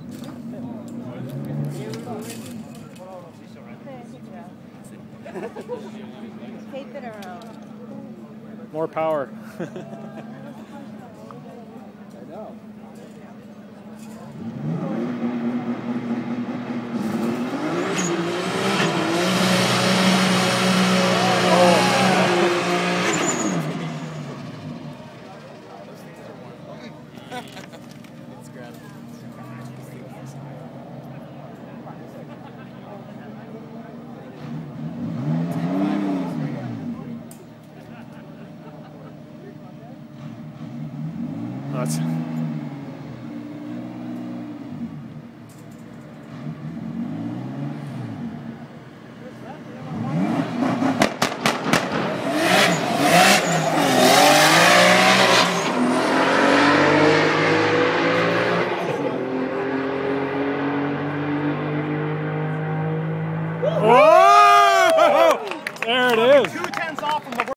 Tape it around. More power. I know. It's grabbed. That's Whoa! There it is.